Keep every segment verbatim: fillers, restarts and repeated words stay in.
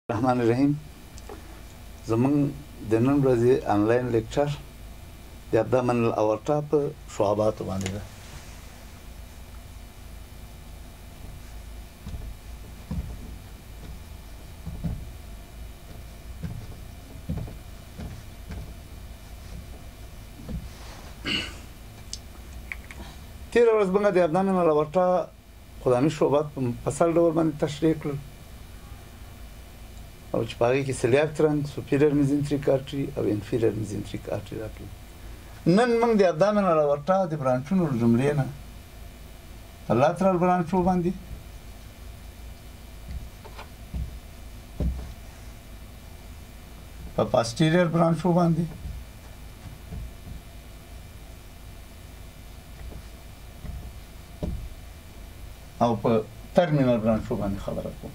الرحمن الرحیم زمون د نن ورځې انلاین لیکچر د ابدامن الاورطه په شعباتو باندې ده. تېره ورځ موږ د ابدامن الاورطه قدامي شعبات په مفصل ډول باندې تشریح کړل او چې په هغې کې سلیاک ترنګ سوپیریر میزنتریک آرټري او انفیریر میزنتریک آرټري راکړي. نن موږ د ابدامن الاورطه د برانچونو له جملې نه په لاترال برانچو باندې په پاسټیریر برانچو باندې او په ترمینل برانچو باندې خبره کوم.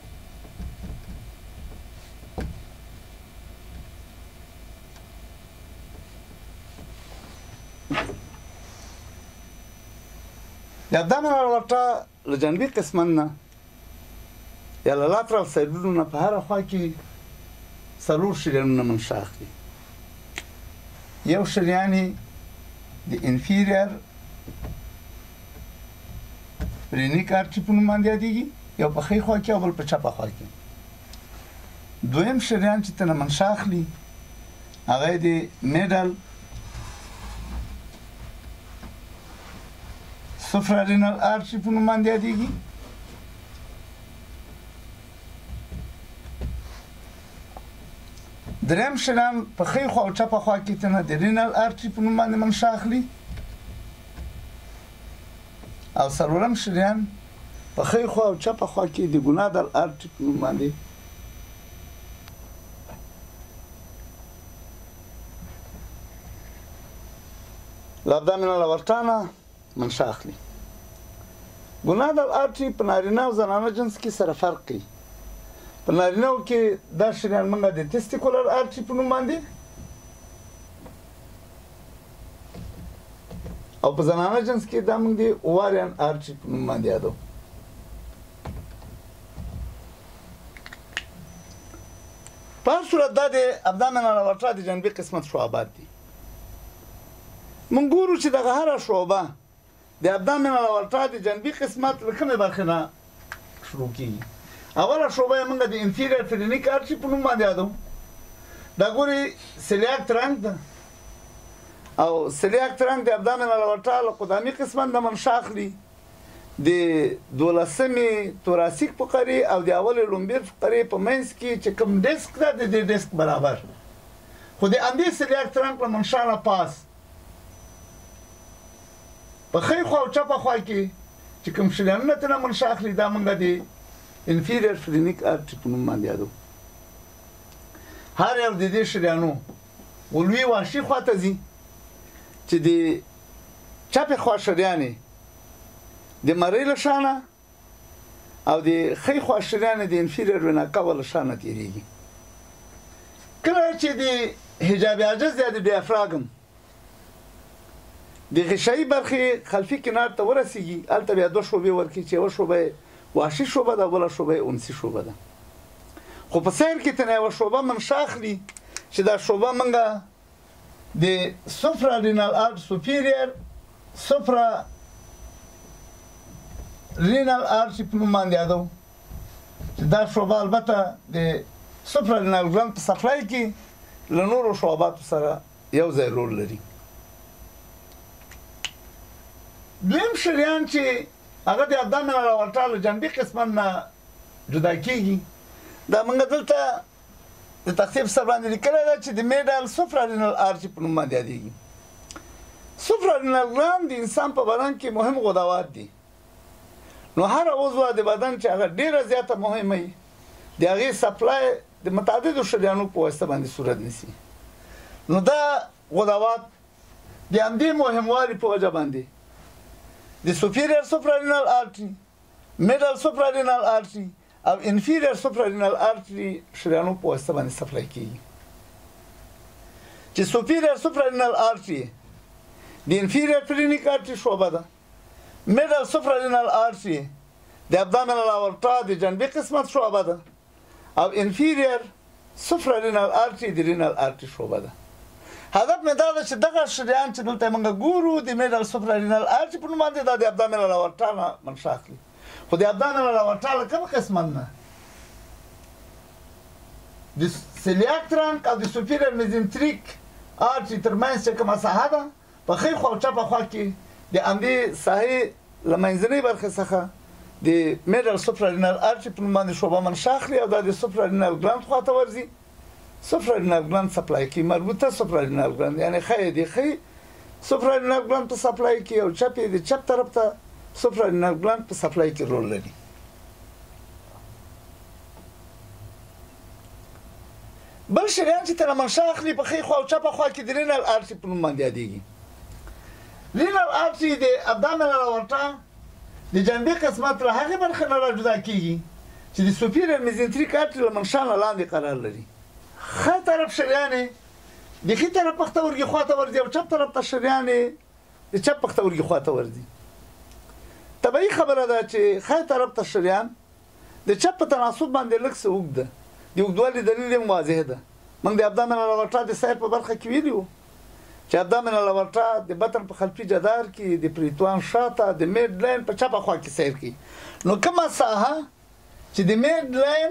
د ابدامن الاورطه له جانبي قسمن نه یا له لاترال سایډونو نه په هره خوا کې څلور شریانونه منشا اخلي. یو شریان یې د انفیریر فرینیک آرټري په نوم باندې یادېږي، یو په ښي خوا کې او بل په چپه خوا کې. دویم شریان چې ترنه منشا اخلي هغه یې د میډل سفرارینال آرټري په نوم باندې یادېږي. دریم شریان په ښي خوا او چپه خوا کې ترنه د رینال آرټري په نوم باندې منشا اخلي او څلورم شریان په ښي خوا او چپه خوا کې د ګونادال آرټري په نوم باندې له ابدامن الاورطه نه منشا اخلي. ګونادال آرټري په نارینه او زنانه جنس کې سره فرق کوي. په نارینهو کې دا شریان موږ د تستیکولر آرټري په نوم باندې او په زنانه جنس کې دا موږ د اوواریان آرټري په نوم باندې یادو. په هر صورت دا د ابدامن الاورطه د جانبي قسمت شعبات دي. موږ ګورو چې دغه هره شعبه د ابدامن الاورطه د جانبي قسمت له کومې برخې نه شروع کېږي. اوله شعبه یې موږ د انفیریر فرینیک آرټري په نوم باندې یادو. دا ګورې سلیاک ترنګ ده او سلیاک ترنګ د ابدامن الاورطه له قدامي قسمت نه منشا اخلي د دولسمې توراسیک فقرې او د اولې لومبیر فقرې په منځ کې چې کوم ډیسک ده د دې ډیسک برابر، خو د همدې سلیاک ترنګ له منشا نه پاس په ښي خوا او چپه خوا کې چې کوم شریانونه ترنه منشا اخلي دا موږ د انفیریر فرینیک آرټري په نوم باندې یادو. هر یو د دې شریانو ولوي واشي خوا ته ځي چې د چپې خوا شریان یې د مرۍ له شانه او د ښي خوا شریان یې د انفیریر وینا کاوا له شانه تېرېږي. کله چې د حجاب عجز یا د ډیافراګم د غشایي برخې خلفي کنار ته ورسېږي هلته بیا دوه شعبې ورکړي چې یوه شعبه یې واشي شعبه ده او بله شعبه یې انسي شعبه ده. خو په سیر کې ترنه یوه شعبه منشا اخلي چې دا شعبه موږ د سفرارینال آرټ سوپیریر سفرا رینال آرټري په نوم باندې یادو چې دا شعبه البته د سفرارینال ګلاند په سپلای کې له نورو شعباتو سره یو ځای رول لري. دویم شریان چې هغه د ابدامن الاورطه له جانبي قسمت نه جدا کېږي دا موږ دلته د تقسیم سره باندې لیکلی ده چې د میډل سفرارینال آرټري په نوم باندې یادېږي. سفرارینال ګلاند د انسان په بدن کې مهم غدوات دي، نو هر عضو د بدن چې هغه ډېره زیاته مهمه وي د هغې سپلای د متعددو شریانو په واسطه باندې صورت نیسي. نو دا غدوات د همدې مهموالي په وجه باندې د سوپیریر سفرارینال آرټري، میډل سفرارینال آرټري او انفیریر سفرارینال آرټري شریانو په واسطه باندې سپلای کېږي. چې سوپیریر سفرارینال آرټري د انفیریر فرینیک آرټري شعبه ده، میډل سفرارینال آرټري د ابدامن الاورطه د جانبي قسمت شعبه ده او انفیریر سفرارینال آرټري د رینال آرټري شعبه ده. هدف مې دا ده چې دغه شریان چې دلته موږ ګورو د میډل سفرارینال آرټري په نوم باندې دا د ابدامینل اورټا نه منشأ اخلي. خو د ابدامینل اورټا له کوم قسمه نه د سیلیاک ترنک او د سوپیریر میزنتریک آرټري ترمنځ چې کومه ساحه ده په ښي خوا او چپه خوا کې د همدې ساحې له منځنۍ برخې څخه د میډل سفرارینال آرټري په نوم باندې شعبه منشأ اخلي او دا د سفرارینال ګلاند خواته ورځي. سفرارینال ګلاند سپلای کوي، مربوطه سفرارینال ګلاند یعنی ښی د ښي سفرارینال ګلاند په سپلای کې او چپ یې د چپ طرف ته سفرارینال ګلاند په سپلای کې رول لري. بل شریان چې تر منشأ اخلي په ښي خوا او چپه خوا کې د رینال آرټري په نوم باندې یادېږي. رینال آرټري د ابدامینل اورټا د جانبي قسمت له هغې برخې نه راجدا کېږي چې د سوپیریر میزنتریک آرټري له منشأ نه لاندې قرار لري. ښه طرف شریان یې د ښي طرف پښتورګي خواته ورځي او چپ طرف ته شریان یې د چپ پښتورګي خواته ورځي. طبیعي خبره ده چې ښی طرف ته شریان د چپ په تناسب باندې لږ څه اوږد ده. د اوږدوالي دلیل یې واضح ده. موږ د ابدامینل اورټا د سیر په برخه کې ویلي وو چې ابدامینل اورټا د بطن په خلفي جدار کې د پریتوان شاته د میډ لاین په چپه خوا کې سیر کوي. نو کومه ساحه چې د میډ لاین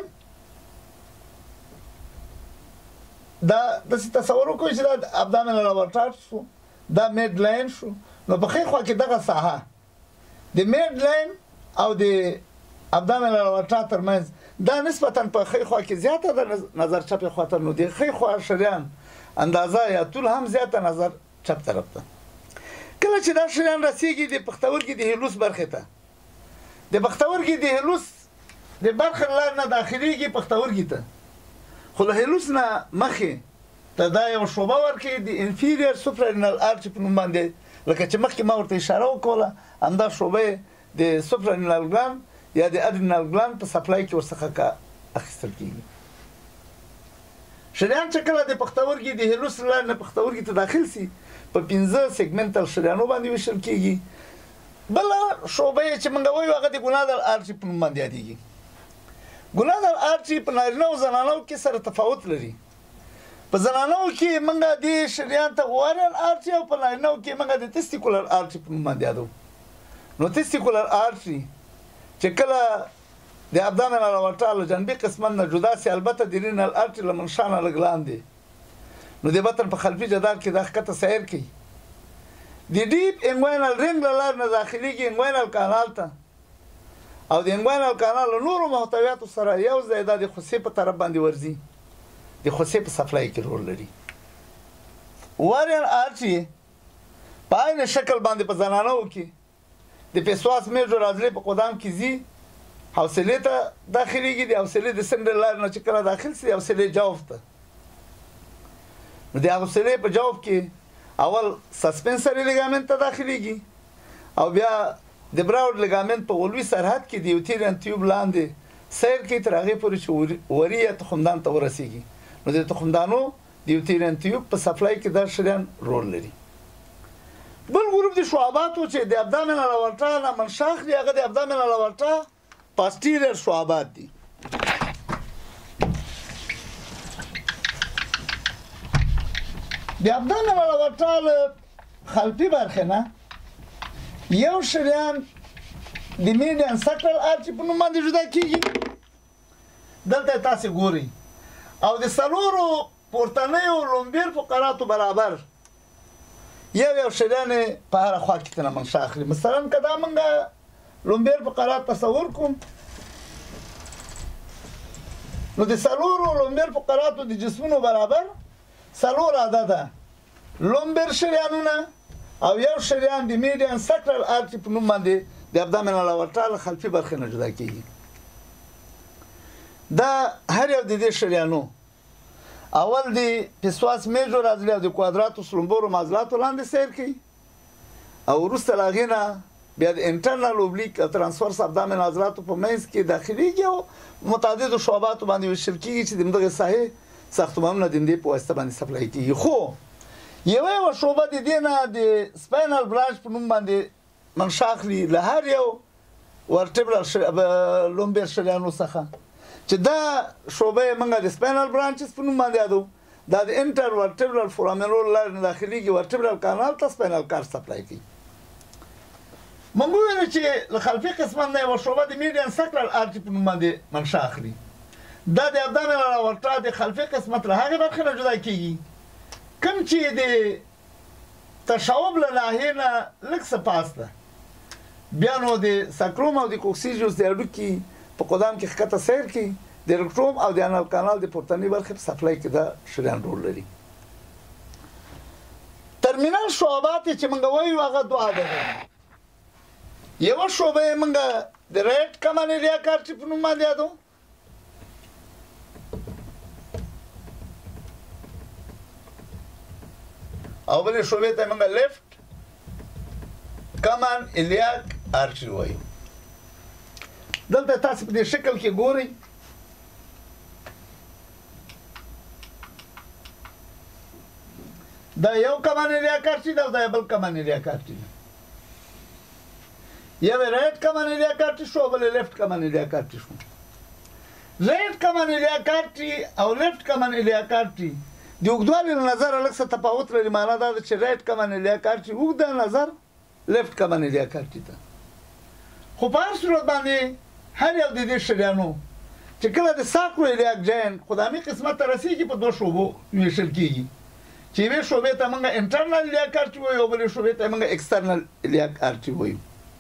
دا داسې تصور وکړئ چې دا ابدامینل اورټا شو، دا میډ لاین شو، نو په ښي خوا کې دغه ساحه د میډ لاین او د ابدامینل اورټا ترمنځ دا نسبتا په ښي خوا کې زیاته ده نظر چپې خوا ته، نو د ښي خوا شریان اندازه یا طول هم زیاته نظر چپ طرف ته. کله چې دا شریان رسیږي د پښتورګي د هلوس برخې ته، د پښتورګي د هلوس د برخې له لارې نه داخلېږي پښتورګي ته، خو له هلوس نه مخې ته دا یو شعبه ورکوي د انفیریر سفرارینال آرټري په نوم باندې، لکه چې مخکې ما ورته اشاره وکوله همدا شعبه د سفرارینال ګلاند یا د ادرینال ګلاند په سپلای کې ورڅخه اخیستل کېږي. شریان چې کله د پښتورګي د هلوس له لارې نه پښتورګي ته داخل سي په پنځه سیګمنټل شریانو باندې ویشل کېږي. بله شعبه یې چې موږ وایو هغه د ګونادل آرټري په نوم باندې یادېږي. ګونادل آرټري په نارینه او زنانو کې سره تفاوت لري. په زنانو کې موږ د شریان ته اوارین آرټري او په نارینه کې موږ د تستیکولر آرټري په نوم باندې یادو. نو تستیکولر آرټري چې کله د ابدامینل اورټا له جانبي قسمت نه جدا سي، البته د رینال آرټري له منشأ نه لږ لاندې، نو د بطن په خلفي جدار کې دا ښکته سیر کوي. د ډیپ انګوینل رینګ له لارې نه داخلېږي انګوینل کانال ته او د انګوینل کانال له نورو محتویاتو سره یو ځای دا د خوسې په طرف باندې ورځي، د خوسې په سپلای کې رول لري. اوارین آرټري په عین شکل باندې په زنانو کې د پیسواس میجور عضلې په قدام کې ځي، حوصلې ته داخلېږي، د حوصلې د څنډې له لارې نه چې کله داخل سي د حوصلې جوف ته، نو د حوصلې په جوف کې اول سسپنسري لیګامنت ته داخلېږي او بیا د براود لیګامنت په غلوي سرحد کې د یوتیرین ټیوب لاندې سیر کوي تر هغې پورې چې وري یا تخمدان ته ورسېږي. نو د تخمدانو د یوتیرین ټیوب په سپلای کې دا شریان رول لري. بل ګروپ د شعباتو چې د ابدامینل اورټا نه منشأ اخلي هغه د ابدامینل اورټا پاسټیریر شعبات دي. د ابدامینل اورټا له خلفي برخې نه یو شریان د میډیان ساکرال آرټري په نوم باندې جدا کېږي. دلته تاسې ګورئ او د څلورو پورتنیو لومبیر فقراتو برابر یو یو شریان په هره خوا کې ترنه منشأ اخلي. مثلا که دا موږ لومبیر فقرات تصور کوم، نو د څلورو لومبیر فقراتو د جسمونو برابر څلور عدده لومبیر شریانونه او یو شریان د میډیان ساکرال آرټري په نوم باندې د ابدامینل اورټا له خلفي برخې نه جدا کېږي. دا هر یو د دې شریانو اول د پیسواس میجور عضلې او د کوادراتوس لومبورم عضلاتو لاندې سیر کوي او وروسته له هغې نه بیا د انټرنل اوبلیک او ترانسفرس ابدامن عضلاتو په منځ کې داخلېږي او متعددو شعباتو باندې ویشل کېږي چې د همدغې ساحې ساختمانونه د همدې په واسطه باندې سپلای کېږي. خو یوه یوه شعبه د دې نه د سپاینل برانچ په نوم باندې منشأ اخلي له هر یو ورټبرل لومبیر شریانو څخه چې دا شعبه یې موږ د سپاینل برانچز په نوم باندې یادو دا د انټر ورټبرل فورامینول لارې نه داخليږي ورټبرل کانال ته سپاینل کارډ سپلای کوي. موږ وویل چې له خلفي قسمت نه یوه شعبه د میډین سکرال آرټري په نوم باندې منشا اخلي. دا د ابدامینل اورټا د خلفي قسمت له هغې برخې نه جدا کېږي کوم چې د تشعب له ناحیې نه لږ څه پاس ده. بیا نو د ساکروم او د کوکسیجوس د هډوکي په قدام کې ښکته سیر کوي. د رکټوم او د انال کانال د پورتنۍ برخې په سپلای کې دا شریان رول لري. ترمینل شعبات چې موږ وایو هغه دوه عدده. یوه شعبه یې موږ د ریټ کمن ایریا کارټري په نوم باندې یادو. او بلې شعبې ته موږ لیفټ کمن ایلیاک آرټري وایو. دلته تاسو په دې شکل کې ګورئ دا یو کمن ایلیاک آرټري ده او دا بل کمن ایلیاک آرټري ده. یو ریټ کمن ایلیاک آرټري شو او بل لیفټ کمن ایلیاک آرټري شو. ریټ کمن ایلیاک آرټري او لیفټ کمن ایلیاک آرټري د اوږدوالي له نظره لږ څه تفاوت لري. معنا دا ده چې ریټ کمن ایلیاک آرټري اوږده نظر لیفټ کمن ایلیاک آرټري ته. خو په هر صورت باندې هر یو د دې شریانو چې کله د ساکرو ایلیاک جاین قدامي قسمت ته رسېږي په دوه شعبو ویشل کېږي چې یوې شعبې ته موږ انټرنل ایلیاک آرټري وایو او بلې شعبې ته موږ ایکسټرنل ایلیاک آرټري وایو.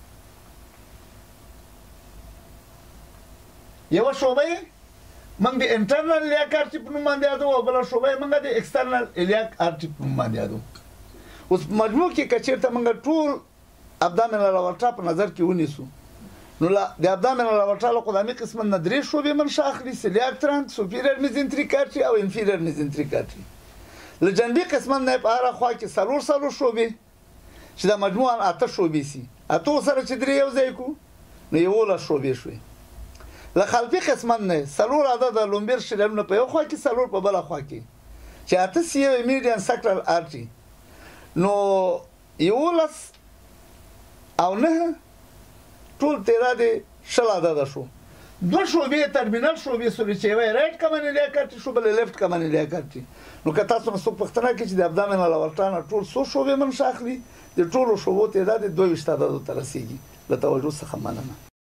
یوه شعبه یې موږ د انټرنل ایلیاک آرټري په نوم باندې یادو او بله شعبه یې موږ د ایکسټرنل ایلیاک آرټري په نوم باندې یادو. اوس په مجموع کې که چېرته موږ ټول ابدامینل اورټا په نظر کې ونیسو نو د ابدامینل اورټا له قدامي قسمت نه درې شعبې منشا اخلي: سیلیاک ترنک، سوپیریر میزنتریک آرټري او انفیریر میزنتریک آرټري. له جنبي قسمت نه په هره خوا کې څلور څلور شعبې چې دا مجموعاً اته شعبې سي. اتو سره چې درې یو ځای کړو نو یولس شعبې شوې. له خلفي قسمت نه څلور عدده لومبیر شریانونه په یو خوا کې څلور په بله خوا کې چې اته سي یو میډین سکرال آرټري نو یولس او نه ټول تعداد شل عدده شو. دوه شعبې ترمینل شعبې سوري چې یوه ریټ کمن ایلیاک آرټري شو بله لیفټ کمن ایلیاک آرټري. نو که تاسو نه څوک پوښتنه کوي چې د ابدامینل اورټا نه ټول څو شعبې منشا اخلي د ټولو شعبو تعداد دوه ویشت عددو ته رسېږي. له توجه څخه مننه.